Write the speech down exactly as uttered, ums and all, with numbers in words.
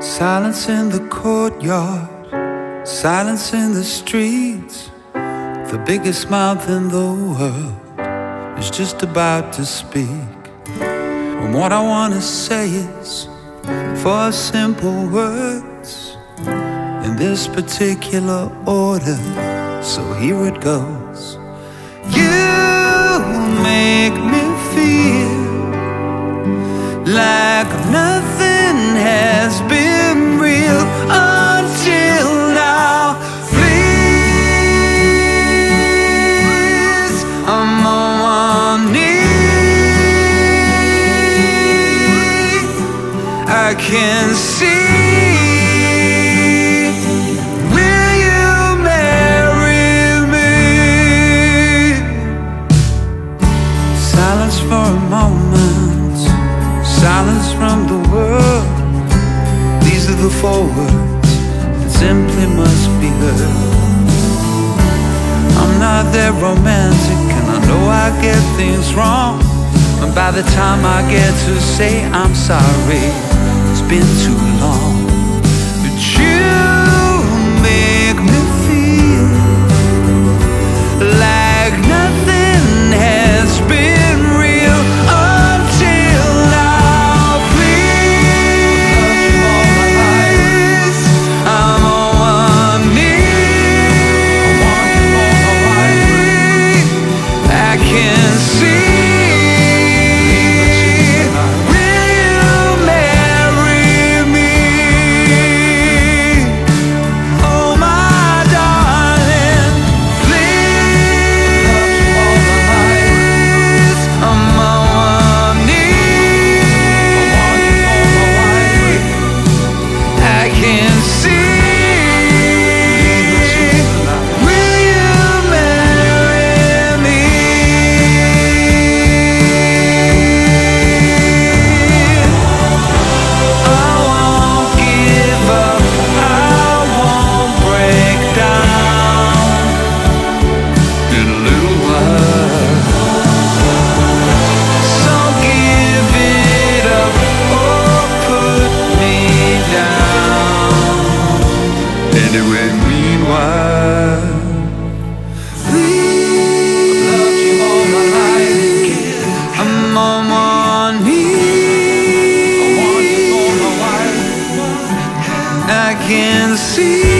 Silence in the courtyard, silence in the streets. The biggest mouth in the world is just about to speak. And what I wanna say is four simple words in this particular order. So here it goes. You make me feel like nothing has been real until now. Please, I'm on one knee. I can see. Will you marry me? Silence for a moment, silence from the world. These are the four words that simply must be heard. I'm not that romantic, and I know I get things wrong. And by the time I get to say I'm sorry, it's been too long. But you make me feel like nothing has been real until now. Please, I'm on one knee. I can see. Anyway, meanwhile, please, I've loved you all my life. I'm on one knee. I want you for my wife. I can see.